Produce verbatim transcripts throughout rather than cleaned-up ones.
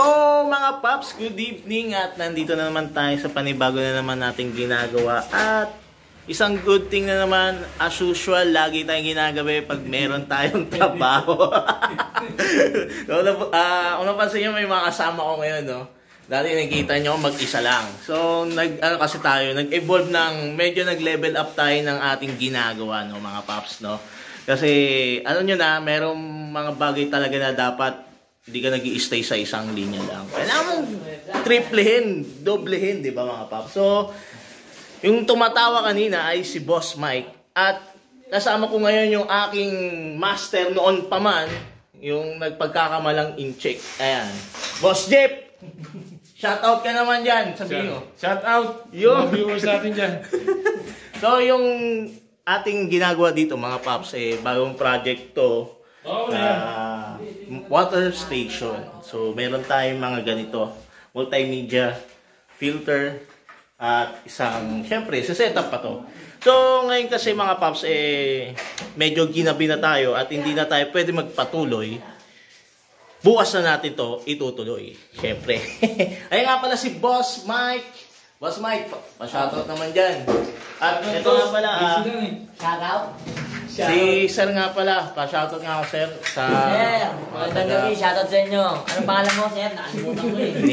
So mga Paps, good evening at nandito na naman tayo sa panibago na naman nating ginagawa at isang good thing na naman, as usual, lagi tayong ginagawa pag meron tayong trabaho. So, uh, kung napansin nyo, may mga kasama ko ngayon, no? Dati nakita nyo, mag-isa lang. So, nag, ano kasi tayo, nag-evolve ng, medyo nag-level up tayo ng ating ginagawa, no, mga Paps, no? Kasi, ano nyo na, merong mga bagay talaga na dapat hindi ka nag-i-stay sa isang linya lang. Kailangan mong triplehin, doblehin, di ba mga Paps? So, yung tumatawa kanina ay si Boss Mike. At kasama ko ngayon yung aking master noon pa man, yung nagpagkakamalang in-check. Ayan. Boss Jeep! Shout out ka naman dyan, sabihin mo. Shout out! Yung mga viewers natin dyan. So, yung ating ginagawa dito, mga Paps, eh, bagong project to. Oh, uh, water station. So, meron tayong mga ganito. Multimedia, filter, at isang, syempre, sa setup pa to. So, ngayon kasi mga Paps, eh, medyo ginabi na tayo at hindi na tayo pwede magpatuloy. Bukas na natin to itutuloy. Syempre. Ayun nga pala si Boss Mike. Boss Mike, pa-shoutout naman dyan. At ito nga pala, uh, shoutout? Si Sir nga pala, pa-shoutout nga ako, Sir. Sa Sir, magandang gabi, shoutout sa inyo. Anong pangalan mo, Sir? Nakalimutan ko eh.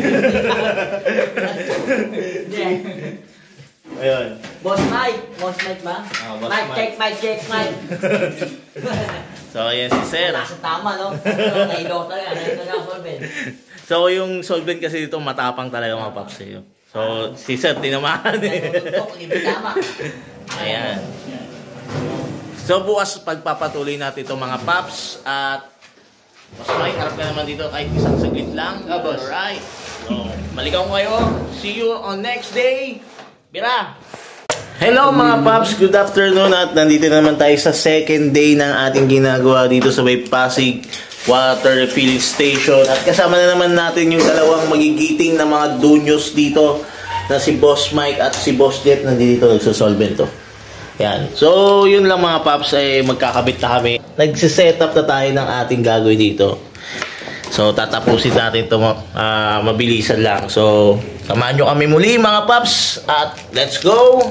Ayun. Boss Mike. Boss Mike ba? Ah, Boss Mike, Mike. check, Mike, check, Mike. So, ayan si Sir. Nasa tama, no? Nailaw talaga, nailaw talaga solvent. So, yung solvent kasi dito, matapang talaga mga Paps. Eh. So, si Sir, tinamahan eh. Tama. Ayan. So, bukas pagpapatuloy natin itong mga Paps. At, Boss Mike, harap ka naman dito kahit isang saglit lang. Ah, boss. Alright. So, balikan ko kayo. See you on next day. Bira! Hello mga Paps, good afternoon at nandito naman tayo sa second day ng ating ginagawa dito sa May Pasig Water Refill Station at kasama na naman natin yung dalawang magigiting na mga dunyos dito na si Boss Mike at si Boss Jet nandito nagsosolvent to. Yan. So yun lang mga Paps, ay magkakabit na kami. Nagsiset-up na tayo ng ating gagawin dito. So tatapusin natin ito uh, mabilisan lang. So samahan nyo kami muli mga Paps at let's go!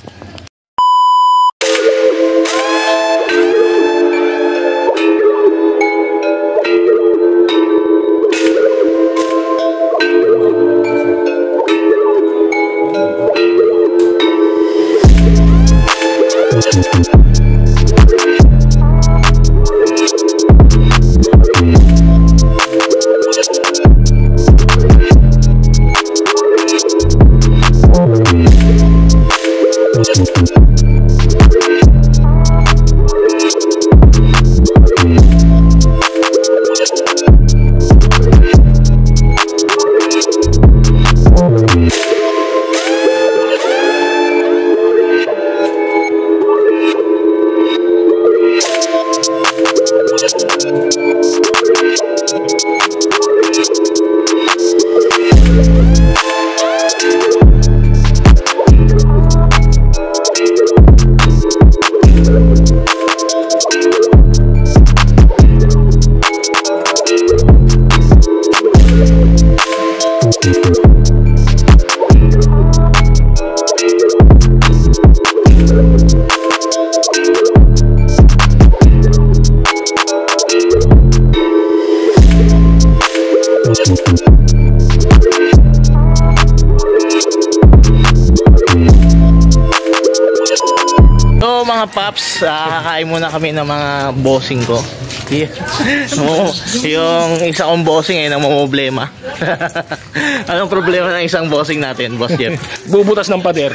So mga Paps, uh, kakain muna kami ng mga bossing ko. No, yung isa kong bossing ay namumblema. Anong problema ng isang bossing natin, Boss Jeff? Bubutas ng pader.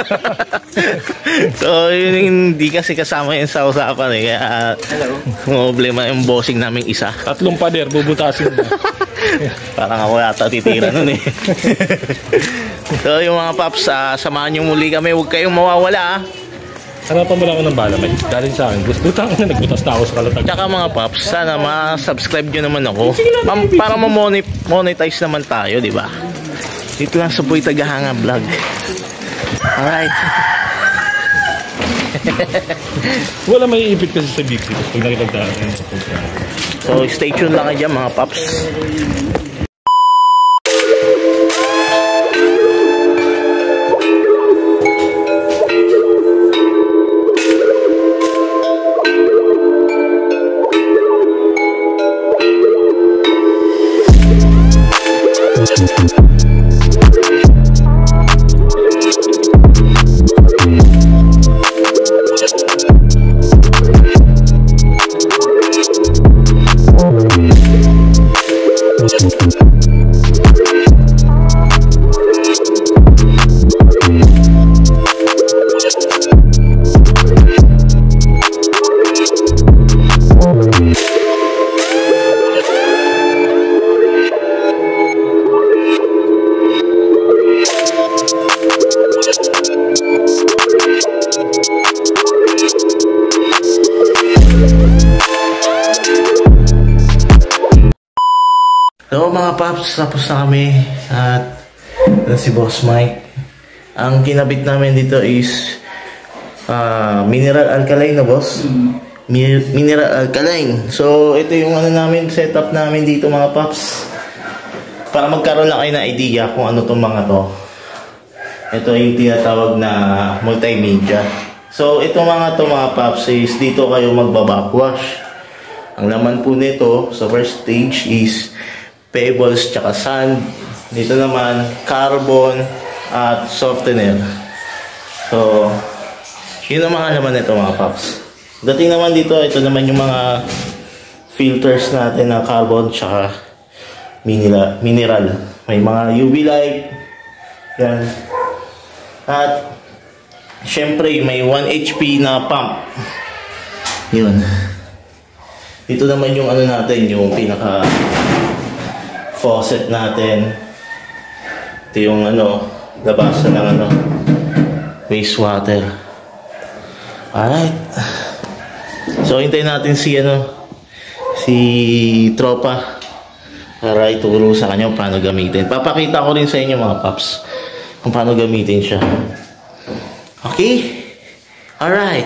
So yun, hindi kasi kasama yun sa usapan eh. Kaya namumblema yung bossing naming isa. Tatlong pader, bubutasin na. Parang ako yata titira nun eh. So yung mga Paps, uh, samahan nyo muli kami. Huwag kayong mawawala ah. Hanapan mo lang ako ng bala, may galing sa akin. Butang na, nagbutas na ako sa kalatag. Tsaka mga Paps, sana ma-subscribe nyo naman ako. Para ma-monetize naman tayo, di ba? Dito lang sa Boy Tagahanga Vlog. Alright. Wala may ipit kasi sa big pag nakipagdaan. So stay tuned lang kayo dyan mga Paps. So mga paps, tapos na kami at na si Boss Mike. Ang kinabit namin dito is uh, mineral alkaline na boss. Mi mineral alkaline. So ito yung ano namin, setup namin dito mga paps. Para magkaroon lang kayo ng idea kung ano tong mga to. Ito yung tinatawag na multimedia. So ito mga to mga paps is dito kayo magbabackwash. Ang laman po nito sa first stage is pebbles tsaka sand. Dito naman carbon at softener. So yun ang mga laman nito mga paps. Dating naman dito, ito naman yung mga filters natin ng carbon tsaka mineral, mineral. May mga U V light. Yan. At syempre may one H P na pump. Yun. Dito naman yung ano natin, yung pinaka faucet natin. Ito yung ano, labasan ng ano, wastewater. Alright. So hintayin natin si ano, si tropa para ituro sa kanya paano gamitin. Papakita ko rin sa inyo mga paps kung paano gamitin siya. Okay? Alright.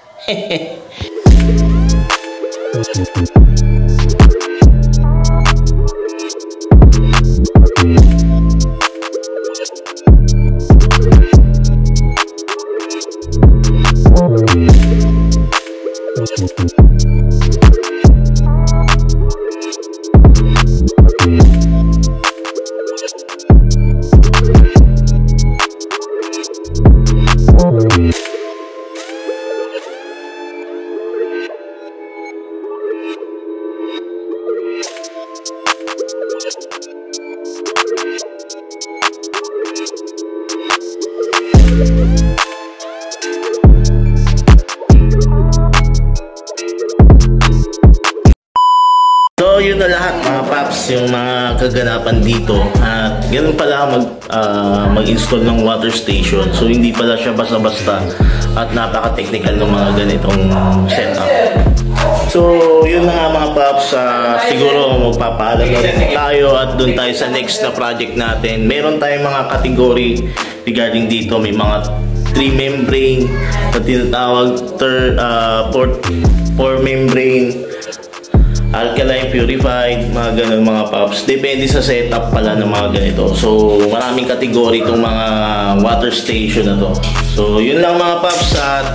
So yun na lahat mga paps, yung mga kaganapan dito. At ganun pala mag, uh, mag-install ng water station. So hindi pala siya basta-basta at napaka-technical ng mga ganitong setup. So yun na nga mga paps, uh, siguro magpapaalam na tayo at dun tayo sa next na project natin. Meron tayong mga category regarding dito. May mga three membrane na tinatawag third, uh, four, four membrane, alkaline purified, mga ganun mga paps. Depende sa setup pala ng mga ganito. So maraming kategory itong mga water station na to. So yun lang mga paps. At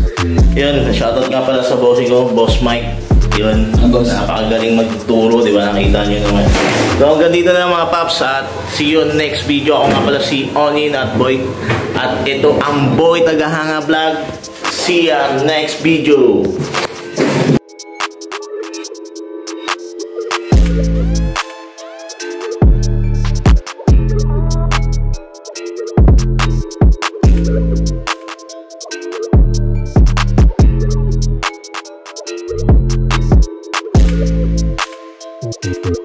yun, shoutout nga pala sa bossing ko, Boss Mike. Yun, napakagaling magtuturo, di ba? Nakita nyo naman. So hanggang dito na mga paps. At see you on the next video. Ako nga pala si Onin at Boy. At ito ang Boy Tagahanga Vlog. See ya next video. Thank you.